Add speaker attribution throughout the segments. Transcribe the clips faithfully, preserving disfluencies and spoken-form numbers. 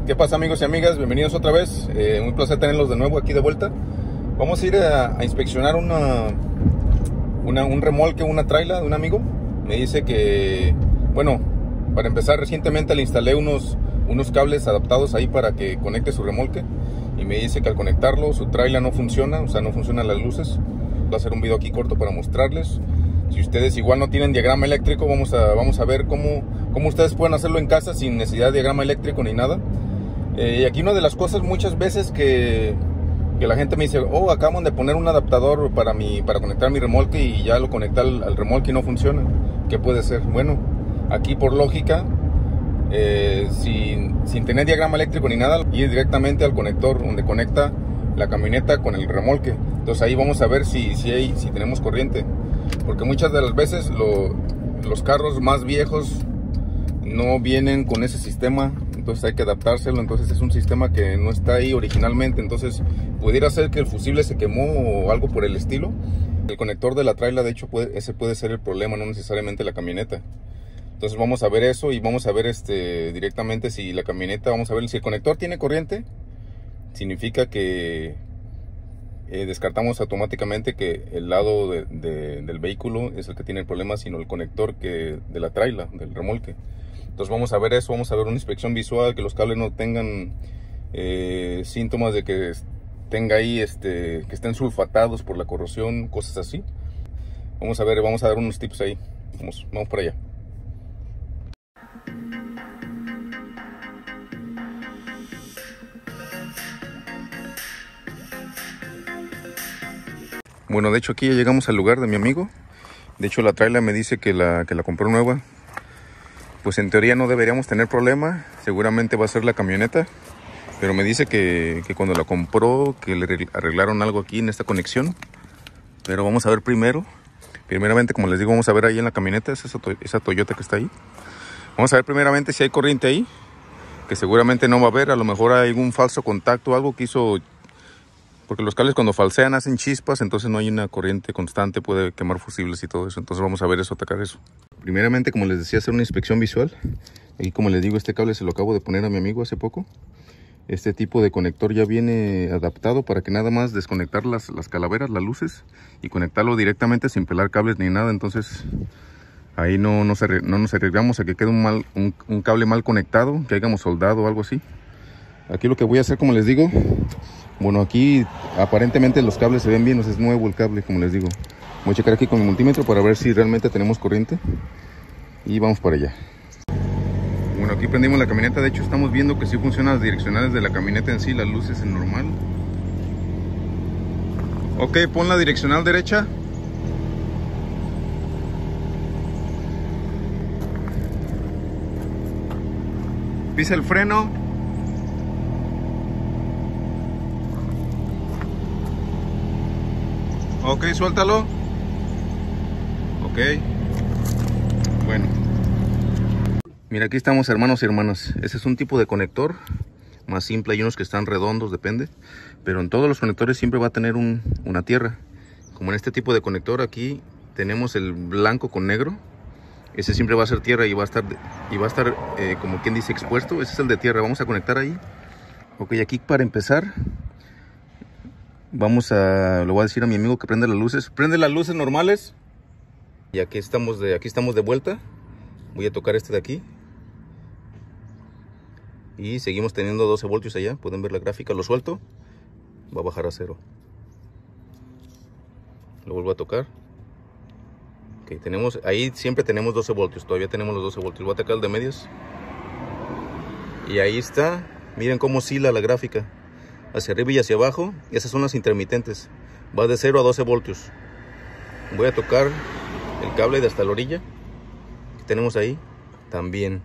Speaker 1: ¿Qué pasa, amigos y amigas? Bienvenidos otra vez. Eh, un placer tenerlos de nuevo aquí de vuelta. Vamos a ir a, a inspeccionar una, una, un remolque, una traila de un amigo. Me dice que, bueno, para empezar, recientemente le instalé unos, unos cables adaptados ahí para que conecte su remolque. Y me dice que al conectarlo, su traila no funciona, o sea, no funcionan las luces. Voy a hacer un video aquí corto para mostrarles. Si ustedes igual no tienen diagrama eléctrico, vamos a, vamos a ver cómo, cómo ustedes pueden hacerlo en casa sin necesidad de diagrama eléctrico ni nada. Eh, y aquí una de las cosas muchas veces que, que la gente me dice, oh, acaban de poner un adaptador para, mi, para conectar mi remolque y ya lo conecté al, al remolque y no funciona. ¿Qué puede ser? Bueno, aquí por lógica, eh, sin, sin tener diagrama eléctrico ni nada, ir directamente al conector donde conecta la camioneta con el remolque. Entonces ahí vamos a ver si, si, hay, si tenemos corriente. Porque muchas de las veces lo, los carros más viejos no vienen con ese sistema. Entonces hay que adaptárselo. Entonces es un sistema que no está ahí originalmente. Entonces pudiera ser que el fusible se quemó o algo por el estilo. El conector de la traila, de hecho, puede, ese puede ser el problema, no necesariamente la camioneta. Entonces vamos a ver eso y vamos a ver este directamente si la camioneta, vamos a ver si el conector tiene corriente. Significa que eh, descartamos automáticamente que el lado de, de, del vehículo es el que tiene el problema, sino el conector que, de la traila, del remolque. Entonces vamos a ver eso, vamos a ver una inspección visual, que los cables no tengan eh, síntomas de que tenga ahí, este, que estén sulfatados por la corrosión, cosas así. Vamos a ver, vamos a dar unos tips ahí. Vamos, vamos para allá. Bueno, de hecho aquí ya llegamos al lugar de mi amigo. De hecho la traila me dice que la, que la compró nueva. Pues en teoría no deberíamos tener problema, seguramente va a ser la camioneta, pero me dice que, que cuando la compró, que le arreglaron algo aquí en esta conexión. Pero vamos a ver primero, primeramente como les digo, vamos a ver ahí en la camioneta, esa, esa Toyota que está ahí. Vamos a ver primeramente si hay corriente ahí, que seguramente no va a haber, a lo mejor hay algún falso contacto, algo que hizo, porque los cables cuando falsean hacen chispas, entonces no hay una corriente constante, puede quemar fusibles y todo eso, entonces vamos a ver eso, atacar eso. Primeramente, como les decía, hacer una inspección visual. Y como les digo, este cable se lo acabo de poner a mi amigo hace poco. Este tipo de conector ya viene adaptado para que nada más desconectar las, las calaveras, las luces, y conectarlo directamente sin pelar cables ni nada. Entonces ahí no, no, se, no nos arriesgamos a que quede un, mal, un, un cable mal conectado, que hayamos soldado o algo así. Aquí lo que voy a hacer, como les digo, bueno, aquí aparentemente los cables se ven bien, o sea, es nuevo el cable, como les digo. Voy a checar aquí con el multímetro para ver si realmente tenemos corriente. Y vamos para allá. Bueno, aquí prendimos la camioneta. De hecho estamos viendo que sí funcionan las direccionales de la camioneta en sí, las luces en normal. Ok, pon la direccional derecha. Pisa el freno. Ok, suéltalo. Ok. Bueno. Mira, aquí estamos, hermanos y hermanas. Ese es un tipo de conector más simple. Hay unos que están redondos, depende. Pero en todos los conectores siempre va a tener un, una tierra. Como en este tipo de conector aquí tenemos el blanco con negro. Ese siempre va a ser tierra y va a estar, y va a estar eh, como quien dice, expuesto. Ese es el de tierra. Vamos a conectar ahí. Ok, aquí para empezar vamos a, le voy a decir a mi amigo que prende las luces. Prende las luces normales. Y aquí estamos de, aquí estamos de vuelta. Voy a tocar este de aquí. Y seguimos teniendo doce voltios allá. Pueden ver la gráfica. Lo suelto. Va a bajar a cero. Lo vuelvo a tocar. Ok, tenemos, ahí siempre tenemos doce voltios. Todavía tenemos los doce voltios. Voy a tocar el de medias. Y ahí está. Miren cómo oscila la gráfica. Hacia arriba y hacia abajo. Esas son las intermitentes. Va de cero a doce voltios. Voy a tocar el cable de hasta la orilla que tenemos ahí también.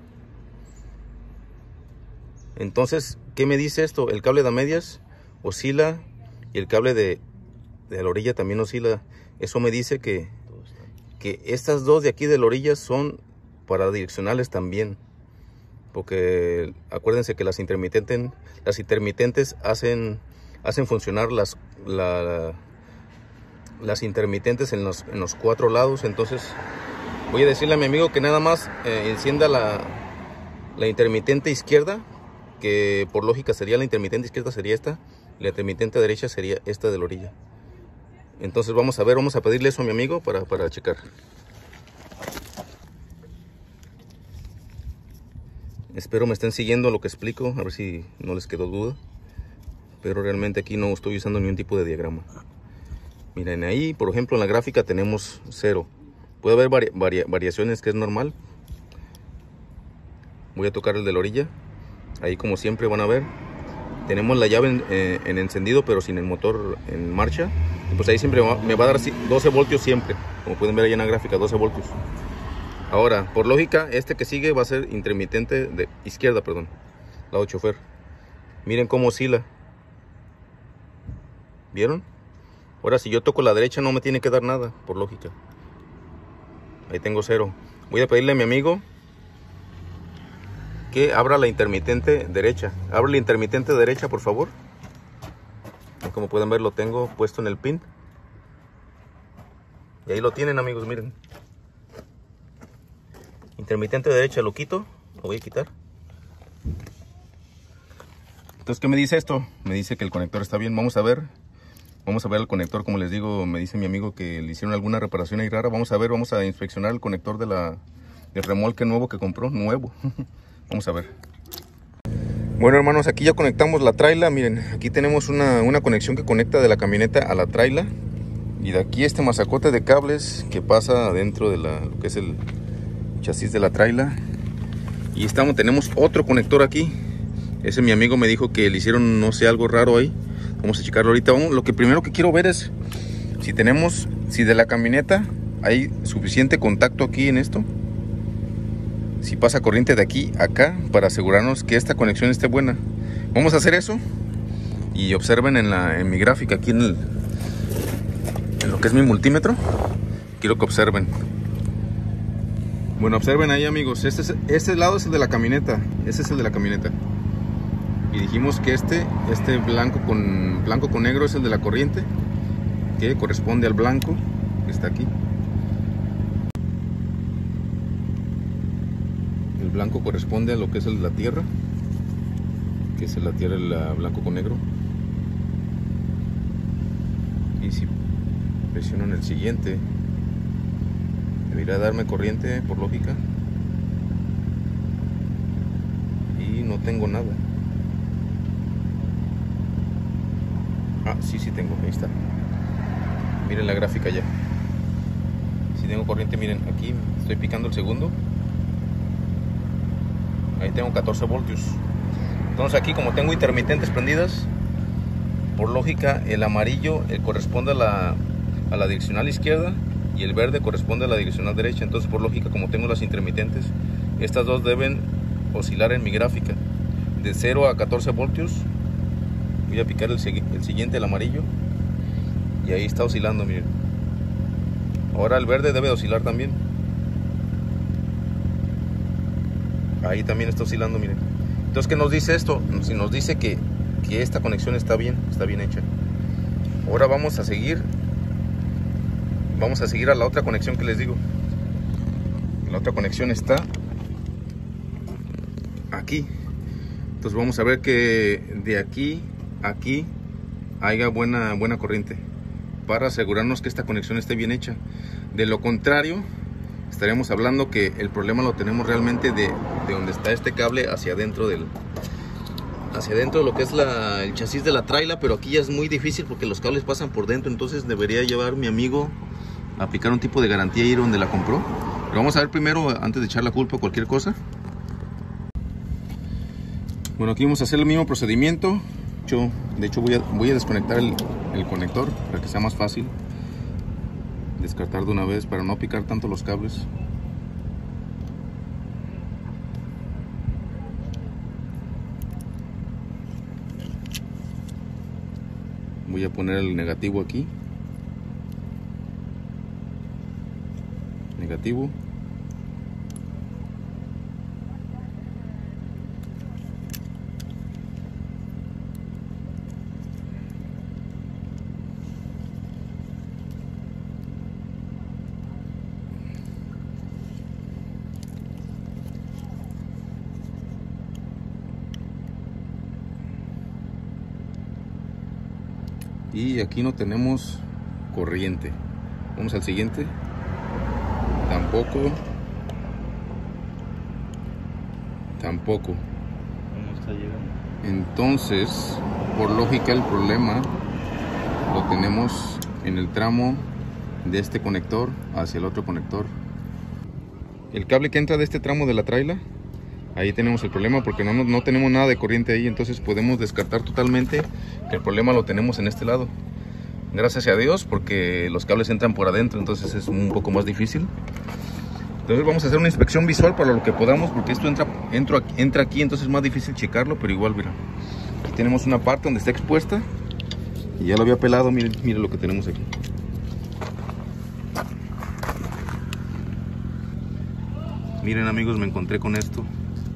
Speaker 1: Entonces, ¿qué me dice esto? El cable de a medias oscila y el cable de, de la orilla también oscila. Eso me dice que, que estas dos de aquí de la orilla son para direccionales también. Porque acuérdense que las intermitentes, las intermitentes hacen, hacen funcionar las, la, las intermitentes en los, en los cuatro lados. Entonces voy a decirle a mi amigo que nada más eh, encienda la, la intermitente izquierda, que por lógica sería la intermitente izquierda sería esta, y la intermitente derecha sería esta de la orilla. Entonces vamos a ver, vamos a pedirle eso a mi amigo para, para checar. Espero me estén siguiendo lo que explico, a ver si no les quedó duda. Pero realmente aquí no estoy usando ningún tipo de diagrama. Miren, ahí por ejemplo en la gráfica tenemos cero. Puede haber vari vari variaciones, que es normal. Voy a tocar el de la orilla. Ahí como siempre van a ver, tenemos la llave en, eh, en encendido pero sin el motor en marcha. Y pues ahí siempre me va a dar doce voltios siempre. Como pueden ver ahí en la gráfica, doce voltios. Ahora, por lógica, este que sigue va a ser intermitente de izquierda, perdón, lado chofer. Miren cómo oscila. ¿Vieron? Ahora si yo toco la derecha no me tiene que dar nada, por lógica. Ahí tengo cero. Voy a pedirle a mi amigo que abra la intermitente derecha. Abre la intermitente derecha, por favor. Como pueden ver, lo tengo puesto en el pin. Y ahí lo tienen, amigos, miren. Intermitente derecha, lo quito, lo voy a quitar. Entonces, ¿qué me dice esto? Me dice que el conector está bien. Vamos a ver. Vamos a ver el conector, como les digo, me dice mi amigo que le hicieron alguna reparación ahí rara. Vamos a ver, vamos a inspeccionar el conector de la, del remolque nuevo que compró, nuevo. Vamos a ver. Bueno, hermanos, aquí ya conectamos la traila. Miren, aquí tenemos una, una conexión que conecta de la camioneta a la traila. Y de aquí este mazacote de cables que pasa dentro de la, lo que es el chasis de la traila. Y estamos, tenemos otro conector aquí. Ese mi amigo me dijo que le hicieron, no sé, algo raro ahí. Vamos a checarlo ahorita. Vamos, lo que primero que quiero ver es si tenemos, si de la camioneta hay suficiente contacto aquí en esto. Si pasa corriente de aquí a acá para asegurarnos que esta conexión esté buena. Vamos a hacer eso. Y observen en, la, en mi gráfica aquí en, el, en lo que es mi multímetro. Quiero que observen. Bueno, observen ahí, amigos. Este, es, este lado es el de la camioneta. Este es el de la camioneta. Y dijimos que este, este blanco con, blanco con negro es el de la corriente, que corresponde al blanco que está aquí. El blanco corresponde a lo que es el de la tierra, que es la tierra, el blanco con negro. Y si presiono en el siguiente, debería darme corriente por lógica. Y no tengo nada. Ah, sí, sí tengo, ahí está. Miren la gráfica ya. Si tengo corriente, miren, aquí estoy picando el segundo. Ahí tengo catorce voltios. Entonces aquí, como tengo intermitentes prendidas, por lógica el amarillo eh, corresponde a la, a la direccional izquierda y el verde corresponde a la direccional derecha. Entonces por lógica, como tengo las intermitentes, estas dos deben oscilar en mi gráfica de cero a catorce voltios. Voy a picar el, el siguiente, el amarillo, y ahí está oscilando, miren. Ahora el verde debe de oscilar también. Ahí también está oscilando, miren. Entonces, ¿qué nos dice esto? Si nos dice que, que esta conexión está bien, está bien hecha. Ahora vamos a seguir. Vamos a seguir a la otra conexión que les digo. La otra conexión está aquí. Entonces vamos a ver que de aquí a aquí haya buena, buena corriente, para asegurarnos que esta conexión esté bien hecha. De lo contrario, estaríamos hablando que el problema lo tenemos realmente de, de donde está este cable hacia adentro del hacia adentro de lo que es la, el chasis de la traila, pero aquí ya es muy difícil porque los cables pasan por dentro. Entonces debería llevar mi amigo a aplicar un tipo de garantía ahí donde la compró. Pero vamos a ver primero, antes de echar la culpa a cualquier cosa. Bueno, aquí vamos a hacer el mismo procedimiento. Yo, de hecho voy a, voy a desconectar el, el conector para que sea más fácil descartar de una vez, para no picar tanto los cables. Voy a poner el negativo aquí. Negativo. y aquí no tenemos corriente. Vamos al siguiente. Tampoco. Tampoco.
Speaker 2: No está llegando.
Speaker 1: Entonces, por lógica, el problema lo tenemos en el tramo de este conector hacia el otro conector. El cable que entra de este tramo de la traila, ahí tenemos el problema porque no, no, no tenemos nada de corriente ahí. Entonces podemos descartar totalmente que el problema lo tenemos en este lado. Gracias a Dios, porque los cables entran por adentro, entonces es un poco más difícil. Entonces vamos a hacer una inspección visual para lo que podamos, porque esto entra, entra, aquí, entra aquí, entonces es más difícil checarlo, pero igual, mira. Aquí tenemos una parte donde está expuesta y ya lo había pelado. Miren, miren lo que tenemos aquí. Miren, amigos, me encontré con esto.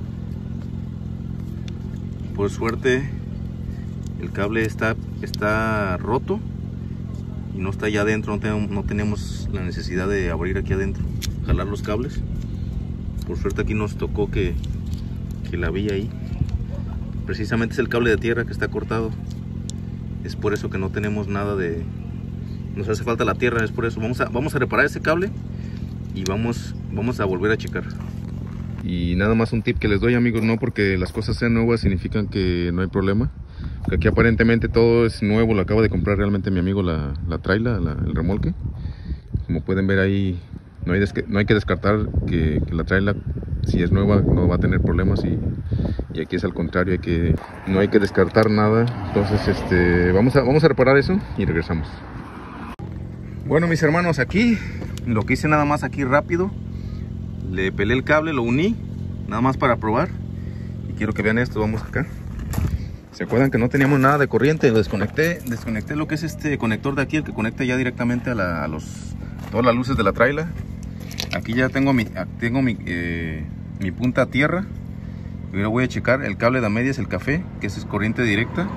Speaker 1: Por suerte el cable está, está roto y no está allá adentro. No tenemos, no tenemos la necesidad de abrir aquí adentro, jalar los cables. Por suerte aquí nos tocó que, que la vi ahí. Precisamente es el cable de tierra que está cortado. Es por eso que no tenemos nada de... Nos hace falta la tierra, es por eso. Vamos a, vamos a reparar ese cable y vamos, vamos a volver a checar. Y nada más un tip que les doy, amigos, no porque las cosas sean nuevas significan que no hay problema. Que aquí aparentemente todo es nuevo, lo acaba de comprar realmente mi amigo la, la traila, la, el remolque. Como pueden ver ahí, no hay, no hay que descartar que, que la traila, si es nueva, no va a tener problemas. Y, y aquí es al contrario, hay que, no hay que descartar nada. Entonces este, vamos, a, vamos a reparar eso y regresamos. Bueno, mis hermanos, aquí lo que hice nada más aquí rápido, le pelé el cable, lo uní, nada más para probar. Y quiero que vean esto, vamos acá. ¿Se acuerdan que no teníamos nada de corriente? Lo desconecté, desconecté lo que es este conector de aquí, el que conecta ya directamente a, la, a los, todas las luces de la traila. Aquí ya tengo mi, tengo mi, eh, mi punta a tierra. Y ahora voy a checar el cable de a medias, el café, que es corriente directa.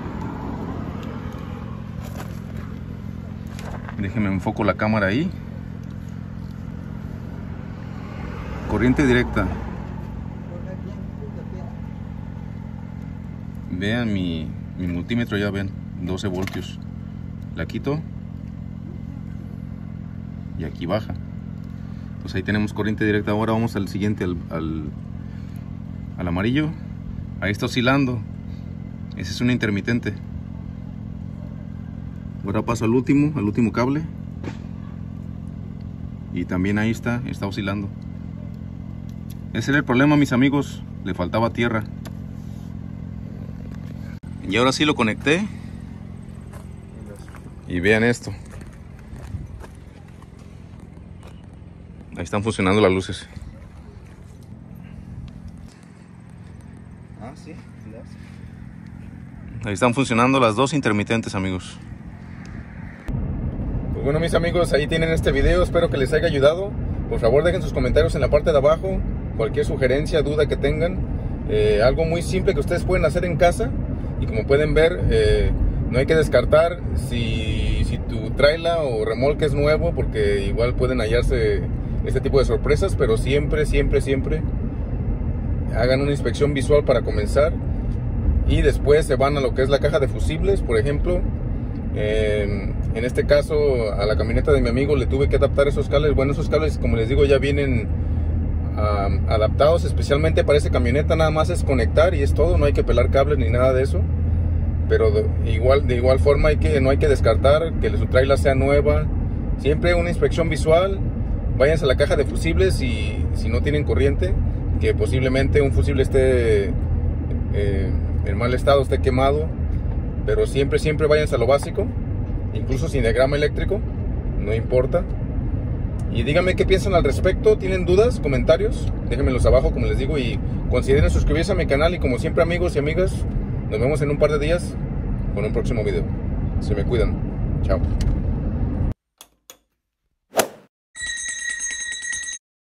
Speaker 1: Déjenme enfoco la cámara ahí. Corriente directa. Vean mi, mi multímetro, ya ven, doce voltios. La quito y aquí baja. Pues ahí tenemos corriente directa. Ahora vamos al siguiente, al, al, al amarillo. Ahí está oscilando. Ese es un intermitente. Ahora paso al último, al último cable. Y también ahí está, está oscilando. Ese era el problema, mis amigos. Le faltaba tierra. Y ahora sí lo conecté. Y vean esto. Ahí están funcionando las luces.
Speaker 2: Ah, sí.
Speaker 1: Ahí están funcionando las dos intermitentes, amigos. Pues bueno, mis amigos, ahí tienen este video. Espero que les haya ayudado. Por favor, dejen sus comentarios en la parte de abajo. Cualquier sugerencia, duda que tengan. Eh, algo muy simple que ustedes pueden hacer en casa. Y como pueden ver, eh, no hay que descartar si, si tu traila o remolque es nuevo, porque igual pueden hallarse este tipo de sorpresas. Pero siempre, siempre, siempre hagan una inspección visual para comenzar. Y después se van a lo que es la caja de fusibles, por ejemplo. Eh, en este caso, a la camioneta de mi amigo le tuve que adaptar esos cables. Bueno, esos cables, como les digo, ya vienen um, adaptados especialmente para esa camioneta. Nada más es conectar y es todo, no hay que pelar cables ni nada de eso. Pero de igual, de igual forma hay que, no hay que descartar que su traila sea nueva. Siempre una inspección visual. Váyanse a la caja de fusibles y si no tienen corriente, que posiblemente un fusible esté eh, en mal estado, esté quemado. Pero siempre, siempre váyanse a lo básico. Incluso sin diagrama eléctrico, no importa. Y díganme qué piensan al respecto. ¿Tienen dudas, comentarios? Déjenmelos abajo, como les digo. Y consideren suscribirse a mi canal. Y como siempre, amigos y amigas, nos vemos en un par de días con un próximo video. Se me cuidan. Chao.